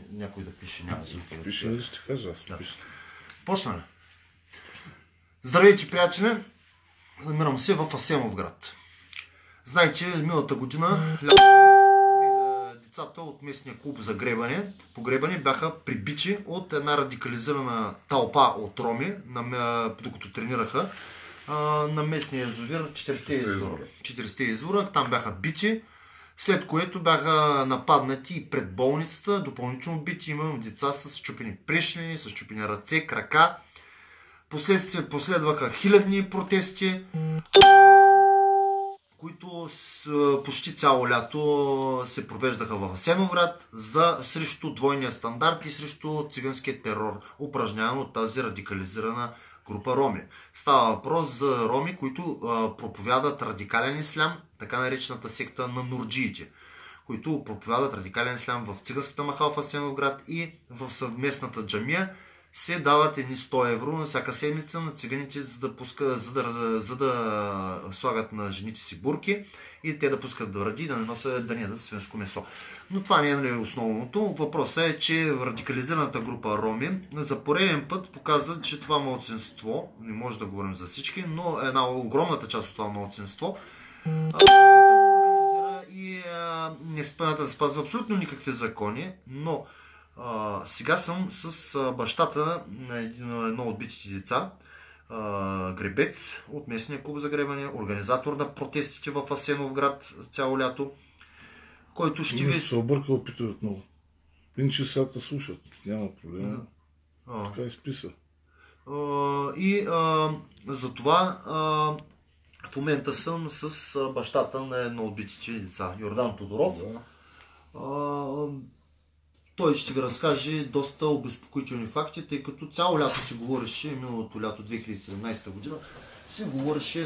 някой да пише, няма звук. Пише ли ще кажа, аз пиша. Почнаме. Здравейте, приятели! Намирам се в Асеновград. Знаете, миналата година децата от местния клуб за погребане бяха прибити от една радикализирана тълпа от роми, докато тренираха на местния язовир 40 извора. Там бяха бити, след което бяха нападнати и пред болницата, допълнително бити. Имам деца с счупени прешни, с счупени ръце, крака. Последваха хилядни протести, които почти цяло лято се провеждаха в Асеновград срещу двойния стандарт и срещу циганския терор, упражняван от тази радикализирана група роми. Става въпрос за роми, които проповядат радикален ислям, така наречената секта на нурджиите, които проповядат радикален ислям в циганската махал в Асеновград, и в съвместната джамия се дават едни 100 евро на всяка седмица на циганите, за да слагат на жените си бурки и те да пускат вради, да не ядат свинско месо. Но това не е основното. Въпросът е, че радикализираната група роми за пореден път показва, че това малцинство, не може да говорим за всички, но една огромната част от това малцинство се самоорганизира и не спазва абсолютно никакви закони, но сега съм с бащата на едно от битите деца, гребец от местния клуб за гребане, организатор на протестите в Асеновград цяло лято, който ще ви... се обърка опитват много. Иначе сега те слушат, няма проблем. Така изписа. И за това в момента съм с бащата на едно от битите деца, Йордан Тодоров. Той ще ви разкаже доста обезпокоителни факти, тъй като цяло лято се говореше, миналото лято 2017 година, се говореше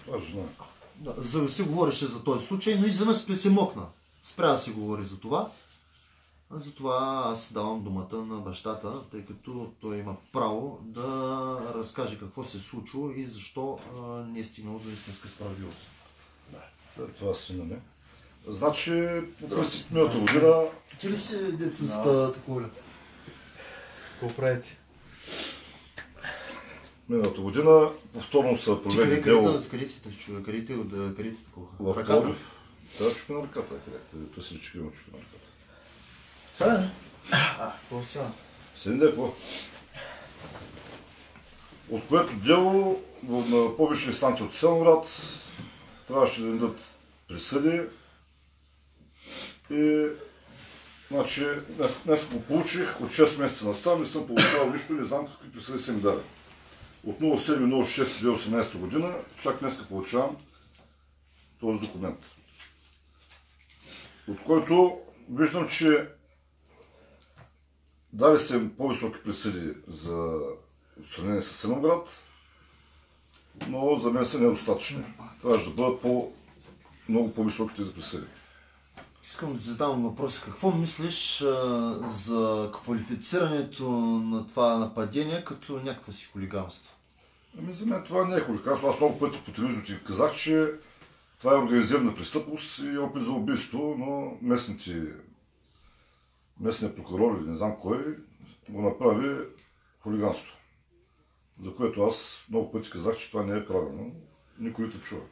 за този случай, но изведнъж се мокна. Спря да се говори за това. Затова аз давам думата на бащата, тъй като той има право да разкаже какво се е случило и защо не е стигнало до истинска справедливост. Това си на мен. Значи, през миналата година... Ти ли си децата такова ли? Какво правите? Миналата година повторно са провели дело... Къде ти такова? В Пловдив. Да, чупи на ръката. Той си личи има чупи на ръката. Сега? Какво сега? Седи по. От което дело на по-висша инстанция от Асеновград трябваше да дадат присъди. И, значи, днес го получих от 6 месеца насам, не съм получавал нищо, не знам какви присъди са ми дали. От 07.06.2018 година, чак днеска получавам този документ. От който виждам, че дали се по-високи присъди за сравнение с Асеновград, но за мен са недостатъчни. Трябваше да бъдат много по-високи тези присъди. Искам да ти задавам въпрос. Какво мислиш за квалифицирането на това нападение като някакво си хулиганство? За мен това не е хулиганство. Аз много пъти по телевизията ти казах, че това е организирана престъпност и опит за убийство, но местният прокурор или не знам кой го направи хулиганство. За което аз много пъти казах, че това не е правилно. Никой не те чува.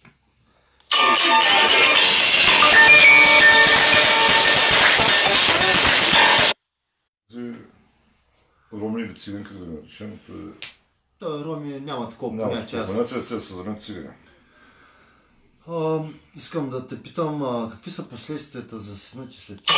Роми или цигани, как да ги наречем? Роми няма такова понятие. Те са за мен цигани. Искам да те питам, какви са последствията за сина ти след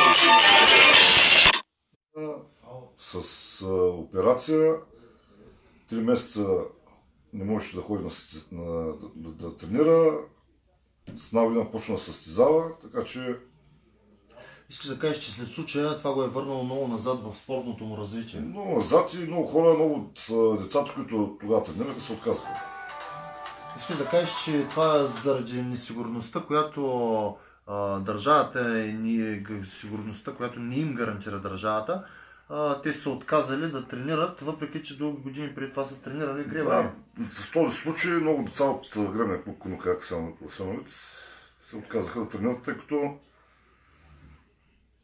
това? С операция 3 месеца не можеше да ходи да тренира, с една година почна да състезава, така че... Искаш да кажеш, че след случая това го е върнало много назад в спортното му развитие? Много назад и много хора, много от децата, които тогава тренираха, се отказаха. Искаш да кажеш, че това заради несигурността, която държавата и сигурността, която не им гарантира държавата, те са отказали да тренират, въпреки че дълги години преди това са тренирали гребане. Да, с този случай много деца от гребния клуб Конокаяк Асеновец се отказаха да тренират, тъй като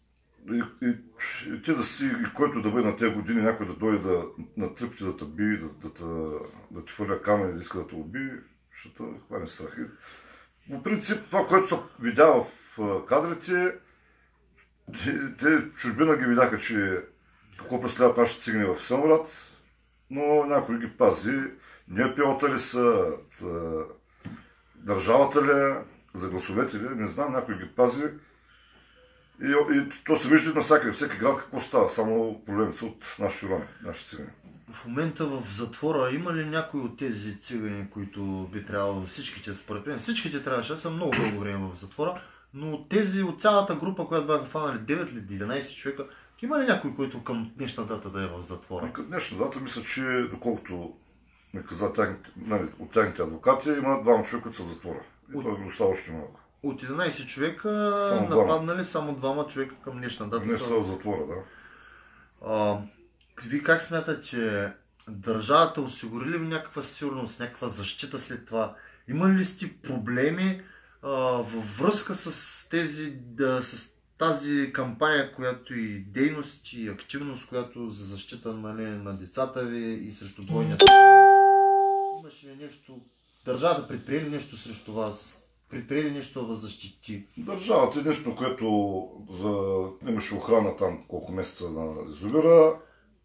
И ти да си, и който да бъде на тези години, някой да дойде на тръпите да те бие, да ти хвърля камъни, да иска да те убие, защото хване страх. По принцип, това, което се видя в кадрите, те в чужбина ги видяха, че какво представляват нашите цигани в Асеновград, но някой ги пази. НПО-та ли са, държавата ли, за гласовете ли, не знам, някой ги пази. И то се вижда навсякъде, всеки град какво става, само проблемите са от нашите роми, нашите цигани. В момента в затвора има ли някой от тези цигани, които би трябвало, всичките според мен, всичките трябваше да са много дълго време в затвора, но тези от цялата група, която бяха фанали 9 или 11 човека, има ли някой, който към днешна дата да е в затвора? Към днешна дата мисля, че доколкото ми каза от тяхните адвокати, има двама човека, които са в затвора. И той ги остава още малко. От 11 човека нападнали само двама човека към днешна дата. Не са в затвора, да. Вие как смятате, че държавата осигури ли някаква сигурност, някаква защита след това? Има ли сте проблеми във връзка с тази кампания, която и дейност и активност, която за защита на децата ви и срещу двойния? Имаше ли нещо, държавата предприели нещо срещу вас? Предприели нещо да защити? Държавата единствено, което имаше охрана там колко месеца на язовира.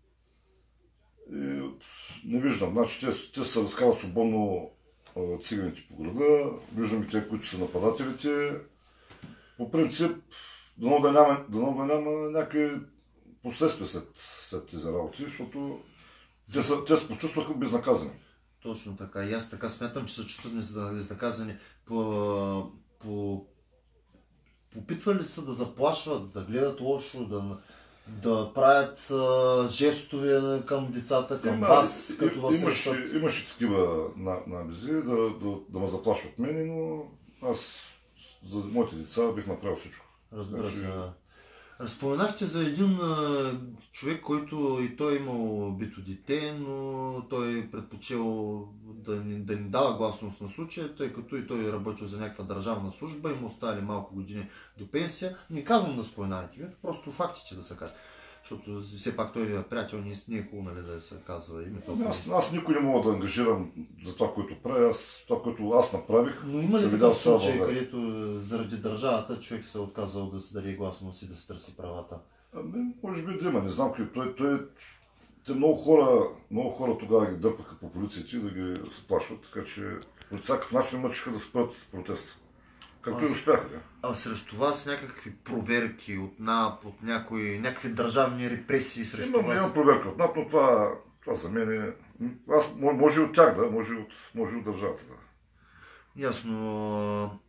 И не виждам, значи те се разказват свободно циганите по града, виждам и те, които са нападателите. По принцип, дано да няма някакви последствия след тези работи, защото те се почувстваха безнаказани. Точно така. И аз така смятам, че се чувстват безнаказани. Попитвали са да заплашват, да гледат лошо, да правят жестове към децата, към вас, като вас срещат? Имаше такива набези да ме заплашват мене, но аз за моите деца бих направил всичко. Разбира се. Разпоменахте за един човек, който и той имал бито дете, но той предпочел да ни дава гласност на случая, тъй като и той е работил за някаква държавна служба и му остали малко години до пенсия. Не казвам да споменавате името, просто фактите да се кажат. Защото все пак той е приятел, не е хубаво, нали, да се казва името. Аз никой не мога да ангажирам за това, което правя, това, което аз направих. Но има ли такъв случай, където заради държавата човек се е отказал да се даде гласност и да се търси правата? Може би да има, не знам какви. Те много хора тогава ги дърпаха по полицията и да ги сплашват, така че по всякакъв начин мъчиха да спрат протеста. Както и успяха. А срещу вас някакви проверки от НАП, от някакви държавни репресии срещу вас? Имам проверки от НАП, но това за мен е... Може и от тях, да, може и от държавата. Да. Ясно.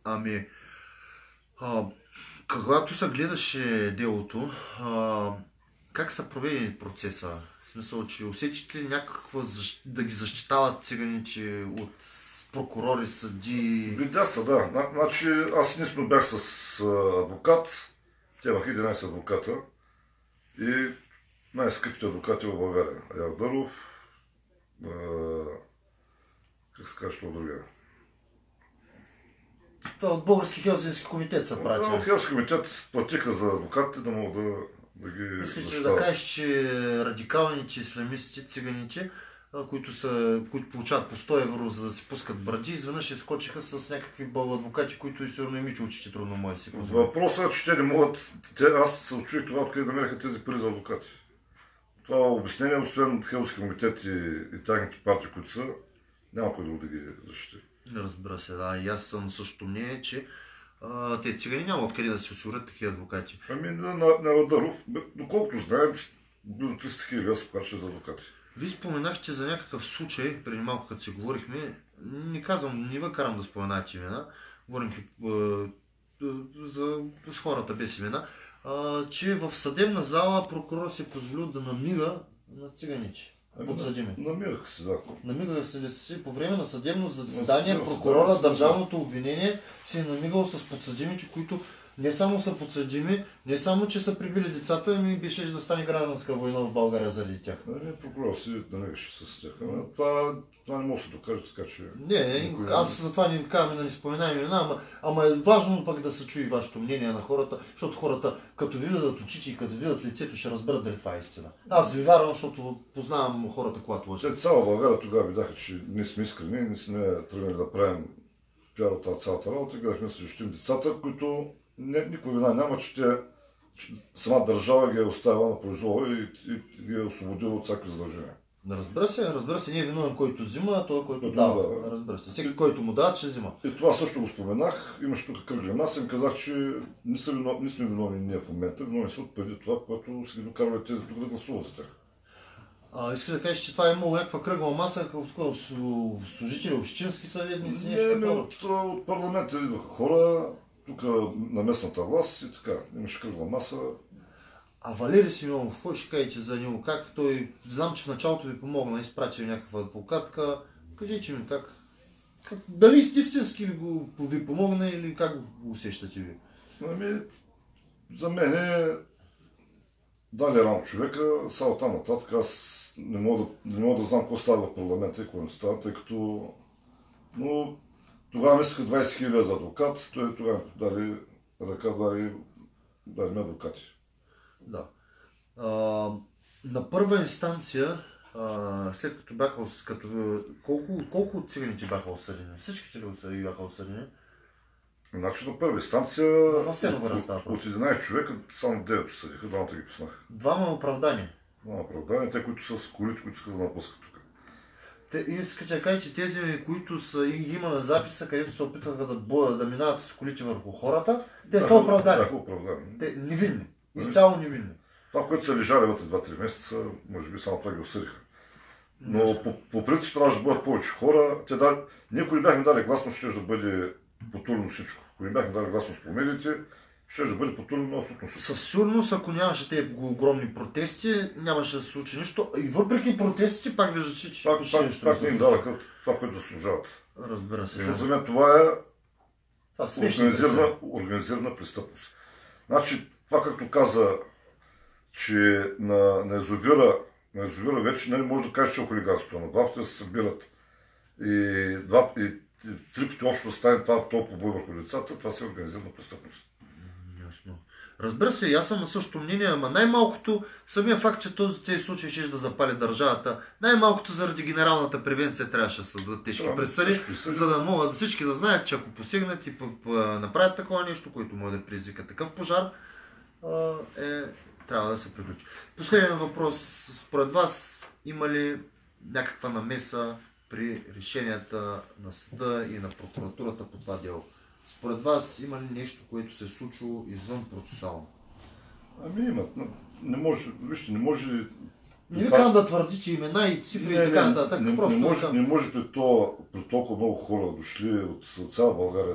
Когато се гледаше делото, как са проведени процеса? В смисъл, че усетите ли някаква да ги защитават циганите от прокурори, съди? Видя са, да. Значи аз единствено бях с адвокат. Те имаха 11 адвоката. И най-скъпите адвокати в България. Аял Дъров, как се казва това другия? Това от Български хелзински комитет са прати. От Хелзински комитет платиха за адвокатите да могат да ги защитават. Да кажеш, че радикалните ислямисти, циганите, които получават по 100 евро, за да си пускат бради, изведнъж изскочиха с някакви адвокати, които и сигурно и Мичо учите трудно може да си позволи. Въпросът е, че те не могат... Аз се учуих това, откъде да намериха тези пари за адвокати. Това обяснение, освен Хелзински комитет и тяхните партии, които са, няма кой друг да ги защити. Разбира се, да. И аз съм също мнение, че те цигани няма откъде да си осигурят такива адвокати. На Ладаров, доколкото знаем, близо 300 000 се плаща за адвокати. Вие споменахте за някакъв случай, преди малко като си говорихме, не казвам, не ви карам да споменате имена, говорим с хората без имена, че в съдебна зала прокурор се позволил да намига на циганите. Подсъдими. Намирах се, да. Намигах се по време на съдебно заседание, прокурора, държавното обвинение се е намигал с подсъдимите, които Не само са подсъдими, не само, че са прибили децата, ми беше да стане гражданска война в България заради тях. Прокурор си да не с тях. Това не може да се докаже, така че... Не, аз затова не казвам да не споменавам имена, ама е важно пък да се чуи вашето мнение на хората, защото хората като ви видят очите и като видят лицето ще разберат дали това е истина. Аз ви вярвам, защото познавам хората, когато лъжат. Цяла България тогава видяха, че ние сме искрени, не сме тръгнали да правим пиар от тази цялата работа, гледахме да се защитим децата, които никой вина няма, че сама държава ги е оставила на произвола и ги е освободила от всякакви задължения. Разбира се, не е виновен който взима, а той който дава. Разбира се, всеки който му дава, ще взима. И това също го споменах, имаше тук кръгли маси, им казах, че не сме виновни ние в момента, виновни са от преди това, когато са ги докарвали тези тук да гласуват за тях. Искаш да кажеш, че това е имало някаква кръгла маса, като служители, общински съветници, нещо такова? От парламента идваха хора, тук на местната власт и така, имаше кръгла маса. А Валери Симеонов, какво ще кажете за него? Как той, знам, че в началото ви помогна, изпрати някаква адвокатка. Кажете ми дали истински ли ви помогна или как го усещате ви? За мен дали рано човека, само там нататък аз не мога да знам какво става в парламента и какво не става, тъй като тогава мислеха 20 000 за адвокат, той тогава дали ръка, дали адвокати. Да. На първа инстанция, след като бяха колко от циганите бяха осъдени? Всичките ли бяха осъдени? Значи на първа инстанция от 11 човека само 9 осъдиха, двамата ги пуснах. Двама оправдани? Двама оправдани, те, които са с колите, които искат да напускат тук. Искате да кажете, тези, които има на записа, където се опитваха да минават с колите върху хората, те са оправдани. Бяха оправдани. Те невинни. Изцяло невинни. Това, което са лежали вътре 2-3 месеца, може би само това ги осъдиха. Но по принцип трябваше да бъдат повече хора. Ние, ако не бяхме дали гласност, ще да бъде потурно всичко. Ако не бяхме дали гласност по медиите, ще да бъде потурно абсолютно всичко. Със сигурност, ако нямаше тези огромни протести, нямаше да се случи нищо. И въпреки протестите, пак виждате, че пак не им дадаха това, което заслужават. Разбира се. Защото за мен това е организирана престъпност. Значи, това както каза, че на язовира вече не може да кажеш, че е хулиганство. На два пъти се събират и 3 пъти общо да стане това толкова бой върху децата, това си е организирана престъпност. Ясно. Разбира се, аз съм на същото мнение, ама най-малкото, самия факт, че тези случаи ще да запали държавата, най-малкото заради генералната превенция трябваше да се дадат тежки присъди, за да могат всички да знаят, че ако посегнат и направят такова нещо, което може да предизвика такъв пожар, трябва да се приключи. Последен въпрос. Според вас има ли някаква намеса при решенията на съда и на прокуратурата по това дело? Според вас има ли нещо, което се е случило извън процесуално? Имат. Не може. Не ви казвам да твърдите имена и цифри и така нататък. Не може при толкова много хора дошли от цяла България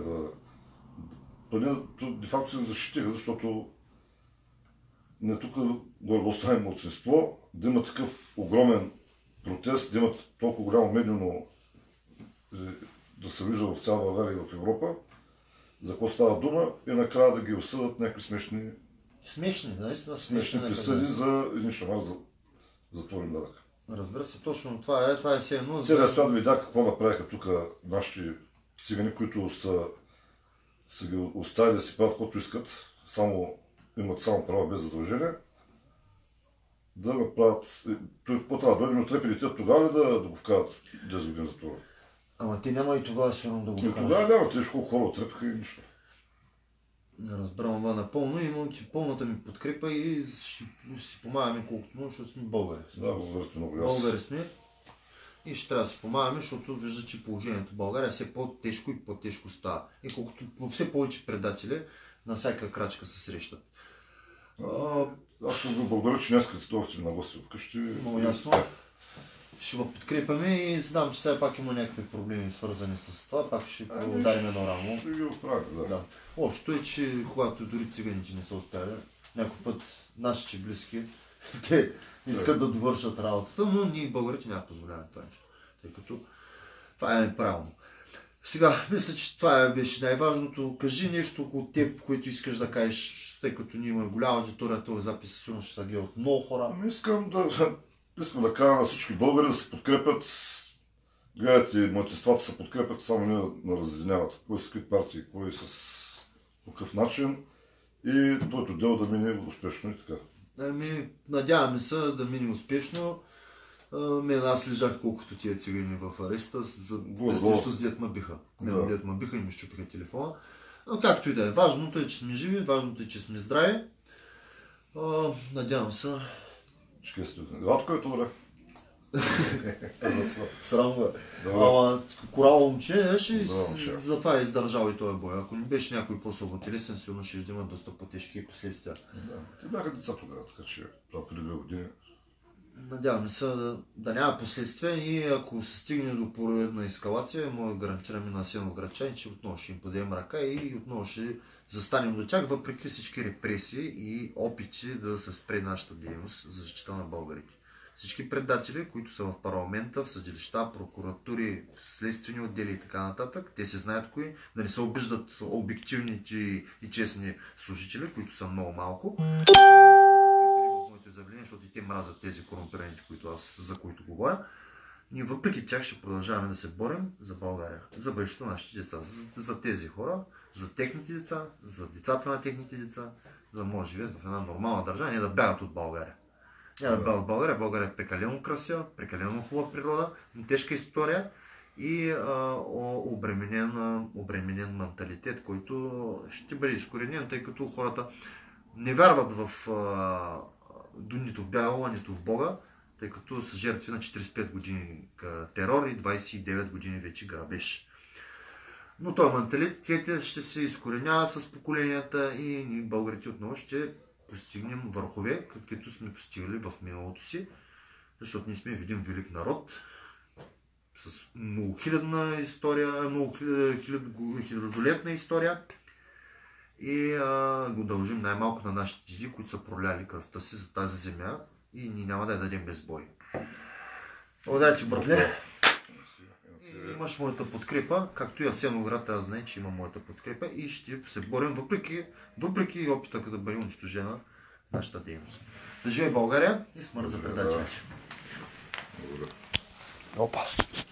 де факто се защитиха, защото не тук горе оставим младсинство, да има такъв огромен протест, да имат толкова голямо медийно да се вижда в цяла България и в Европа, за какво става дума и накрая да ги осъдат някакви смешни присъди за един шамар за затворен дадък. Разбира се, точно това е все едно. Целият свят видя какво направиха тук нашите цигани, които са ги оставили да си правят каквото искат, имат само права без задължение, да направят... Какво трябва да дойдем от трепи тогава ли да го вкарат 10 години затвора? Ама те няма и тогава сигурно да го вкарат. И тогава няма, те колко хора отрепаха и нищо. Разбрам напълно, имам ти пълната ми подкрепа и ще си помагаме колкото може, защото сме българи. Да, българите много ясно. Българи сме и ще трябва да си помагаме, защото вижда, че положението в България все по-тежко и по-тежко става. И колкото все повече предатели на всяка крачка се срещат. Аз го благодаря, че днес като дойдохте на гости вкъщи. Много ясно. Ще го подкрепяме и знам, че сега пак има някакви проблеми свързани с това, пак ще ударим едно рамо. Ще ги оправим, да. Общото е, че когато дори циганите не са успяли, някой път нашите близки, те искат да довършат работата, но ние българите няма позволяваме това нещо, тъй като това е неправилно. Сега, мисля, че това беше най-важното. Кажи нещо от теб, което искаш да кажеш, тъй като ние имаме голяма аудитория, този запис сигурно ще се гледа от много хора. Искам да кажа на всички българи да се подкрепят. Гледайте, младсинствата се подкрепят, само не да разединяват. Кой с какви партии, кой с какъв начин. И твоето дело да мине успешно и така. Надяваме се да мине успешно. Аз лежах колкото тия цигани в ареста, нещо с дет ме биха. Дет ме биха и ми щупиха телефона. Но както и да е. Важното е, че сме живи, важното е, че сме здрави. Надявам се. Гладко е добре. Срамно е. Ама корало момче, затова е издържал и този бой. Ако не беше някой по-слаботелесен, сигурно ще има доста по-тежки последствия. Те бяха деца тогава, така че преди 2 години. Надяваме се да няма последствия и ако се стигне до поредна ескалация, мога да гарантираме на Асеновградчани, че отново ще им подадем ръка и отново ще застанем до тях, въпреки всички репресии и опити да се спре нашата дейност за защита на българите. Всички предатели, които са в парламента, в съдилища, прокуратури, следствени отдели и така нататък, те се знаят кои, да не се обиждат обективните и честни служители, които са много малко. Заявления, защото и те мразят тези корумпираните, за които говоря. Ние въпреки тях ще продължаваме да се борим за България, за бъдещето на нашите деца, за тези хора, за техните деца, за децата на техните деца, за да може да живеят в една нормална държава, не да бягат от България. Няма да бягат от България. България е прекалено красива, прекалено хубава природа, но тежка история и обременен менталитет, който ще бъде изкоренен, тъй като хората не вярват в нито в бягала, нито в Бога, тъй като са жертви на 45 години терор и 29 години вече грабеж. Но този менталитет ще се изкоренява с поколенията и ние българите отново ще постигнем върхове, каквито сме постигали в миналото си, защото ние сме един велик народ с многохилядна история, хилядолетна история и го дължим най-малко на нашите деди, които са проляли кръвта си за тази земя и ние няма да я дадем без бой. Благодаря ти, братле. Имаш моята подкрепа, както и Асеновград, аз знае, че има моята подкрепа и ще се борим, въпреки опита да бъде унищожена нашата дейност. Да живее България и смърт за предателите. Благодаря. Опа!